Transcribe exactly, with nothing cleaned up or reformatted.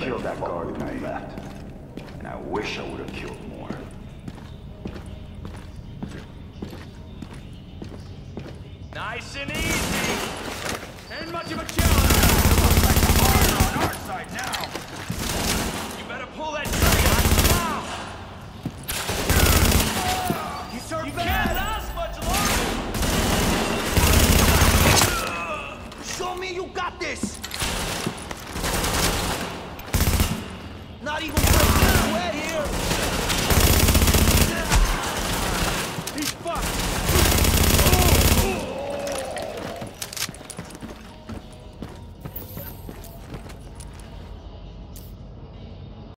killed that guard when I left. And I wish I would have killed more. Nice and easy! Ain't much of a challenge! Looks like the odds are on our side now! You better pull that trigger now! You, sure you can't last much longer! Show me you got this!